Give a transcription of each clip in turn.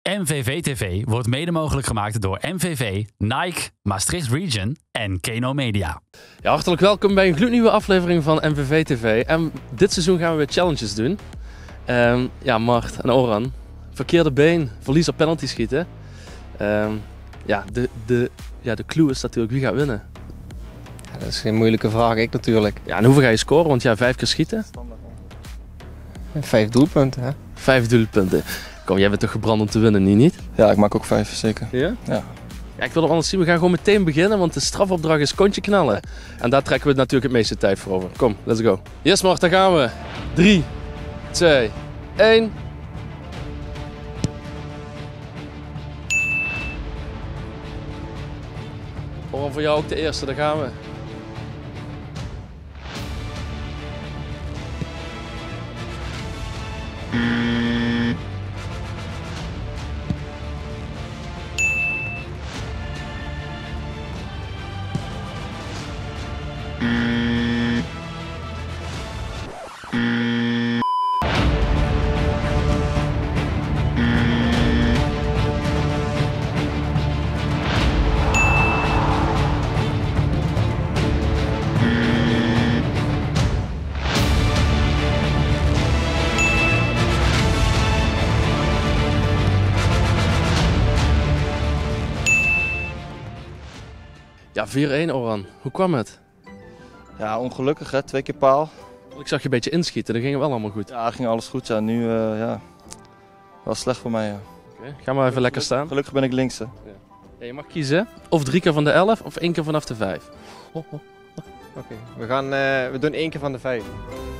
MVV TV wordt mede mogelijk gemaakt door MVV, Nike, Maastricht Region en Keno Media. Ja, hartelijk welkom bij een gloednieuwe aflevering van MVV TV. En dit seizoen gaan we weer challenges doen. Ja, Mart en Orhan. Verkeerde been, verlies op penalty schieten. De clue is natuurlijk wie gaat winnen. Ja, dat is geen moeilijke vraag, ik natuurlijk. Ja, en hoeveel ga je scoren? Want ja, 5 keer schieten. 5 doelpunten, hè? 5 doelpunten. Kom, jij bent toch gebrand om te winnen, niet? Ja, ik maak ook 5, zeker. Ja? Ja. Ja, ik wil het anders zien. We gaan gewoon meteen beginnen, want de strafopdracht is kontje knallen. En daar trekken we natuurlijk het meeste tijd voor over. Kom, let's go. Yes, Mart, daar gaan we. 3, 2, 1. Orhan, voor jou ook de eerste, daar gaan we. Ja, 4-1 Orhan. Hoe kwam het? Ja, ongelukkig hè, 2 keer paal. Ik zag je een beetje inschieten, dat ging wel allemaal goed. Ja, ging alles goed. Ja, nu was slecht voor mij. Ja. Okay, ga maar even lekker staan. Gelukkig ben ik linkse. Ja, je mag kiezen of 3 keer van de 11 of 1 keer vanaf de 5. Oké, we doen 1 keer van de 5.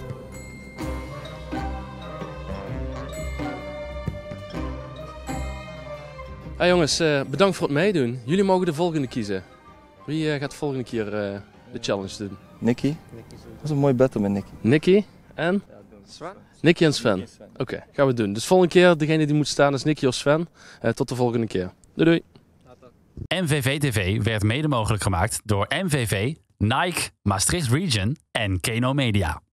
Hey jongens, bedankt voor het meedoen. Jullie mogen de volgende kiezen. Wie gaat de volgende keer de challenge doen? Nicky. Dat is een mooi battle met Nicky. Nicky en? Sven? Nicky en Sven. Oké, gaan we doen. Dus volgende keer, degene die moet staan is Nicky of Sven. Tot de volgende keer. Doei doei. MVV TV werd mede mogelijk gemaakt door MVV, Nike, Maastricht Region en Keno Media.